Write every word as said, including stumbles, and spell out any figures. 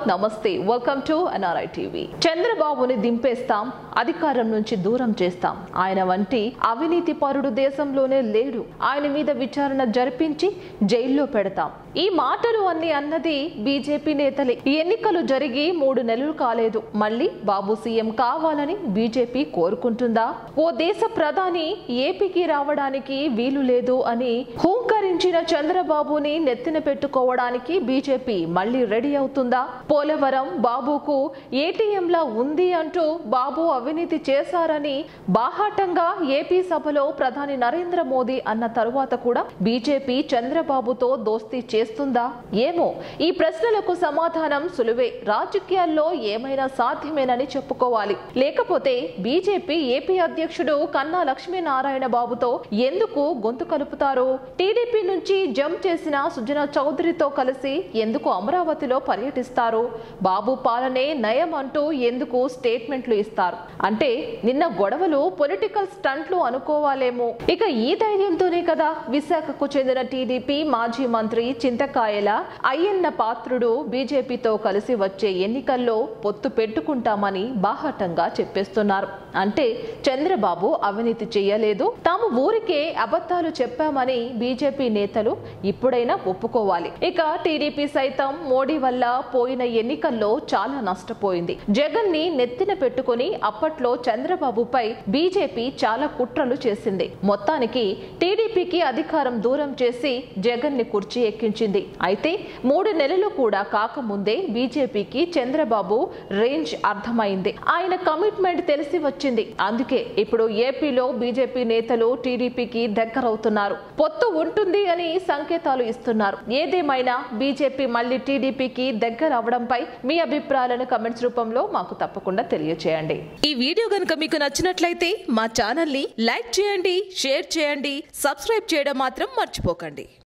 నమస్తే, welcome to NRI TV. చంద్రబాబుని దింపేస్తాం, అధికారం నుంచి దూరం చేస్తాం. ఆయన వంటి అవినీతి పరుడు దేశంలోనే లేడు. ఆయన మీద విచారణ జరిపించి జైల్లో పెడతాం. ఈ మాటలు అన్ని అన్నది బీజేపీ నేతలే. ఎన్నికలు జరిగి మూడు నెలలు కాలేదు. మళ్ళీ బాబు సీఎం కావాలని బీజేపీ కోరుకుంటుందా? ఓ దేశ ప్రధాని ఏపీకి రావడానికి వీలు లేదు అని హూంకరించిన చంద్రబాబుని నెత్తిన పెట్టుకోవడానికి బీజేపీ మళ్ళీ రెడీ అవుతుందా? పోలవరం బాబుకు ఏటీఎంలా ఉంది అంటూ బాబు అవినీతి చేశారని బాహాటంగా ఏపీ సభలో ప్రధాని నరేంద్ర మోదీ అన్న తరువాత కూడా బీజేపీ చంద్రబాబుతో దోస్తీ చేస్తుందా? ఏమో. ఈ ప్రశ్నలకు సమాధానం సులువే. రాజకీయాల్లో ఏమైనా సాధ్యమేనని చెప్పుకోవాలి. లేకపోతే బీజేపీ ఏపీ అధ్యక్షుడు కన్నా లక్ష్మీనారాయణ బాబుతో ఎందుకు గొంతు కలుపుతారు? టీడీపీ నుంచి జంప్ చేసిన సుజనా చౌదరితో కలిసి ఎందుకు అమరావతిలో పర్యటిస్తారు? బాబు పాలనే నయం అంటూ ఎందుకు స్టేట్మెంట్లు ఇస్తారు? అంటే నిన్న గొడవలు పొలిటికల్ స్టంట్లు అనుకోవాలేమో. ఇక ఈ ధైర్యంతోనే కదా విశాఖకు చెందిన టీడీపీ మాజీ మంత్రి చింతకాయల అయ్యన్న పాత్రుడు బీజేపీతో కలిసి వచ్చే ఎన్నికల్లో పొత్తు పెట్టుకుంటామని బాహాటంగా చెప్పేస్తున్నారు. అంటే చంద్రబాబు అవినీతి చేయలేదు, తాము ఊరికే అబద్ధాలు చెప్పామని బీజేపీ నేతలు ఇప్పుడైనా ఒప్పుకోవాలి. ఇక టీడీపీ సైతం మోడీ వల్ల పోయిన ఎన్నికల్లో చాలా నష్టపోయింది. జగన్ ని నెత్తిన పెట్టుకుని అప్పట్లో చంద్రబాబుపై బీజేపీ చాలా కుట్రలు చేసింది. మొత్తానికి టీడీపీకి అధికారం దూరం చేసి జగన్ ని కుర్చీ ఎక్కించింది. అయితే మూడు నెలలు కూడా కాకముందే బీజేపీకి చంద్రబాబు రేంజ్ అర్థమైంది. ఆయన కమిట్మెంట్ తెలిసి వచ్చింది. అందుకే ఇప్పుడు ఏపీలో బీజేపీ నేతలు టీడీపీకి దగ్గరవుతున్నారు. పొత్తు ఉంటుంది అని సంకేతాలు ఇస్తున్నారు. ఏదేమైనా బీజేపీ మళ్ళీ టీడీపీకి దగ్గర అవడంపై మీ అభిప్రాయాలను కమెంట్స్ రూపంలో మాకు తప్పకుండా తెలియజేయండి. ఈ వీడియో గనుక మీకు నచ్చినట్లయితే మా ఛానల్ ని లైక్ చేయండి, షేర్ చేయండి, సబ్స్క్రైబ్ చేయడం మాత్రం మర్చిపోకండి.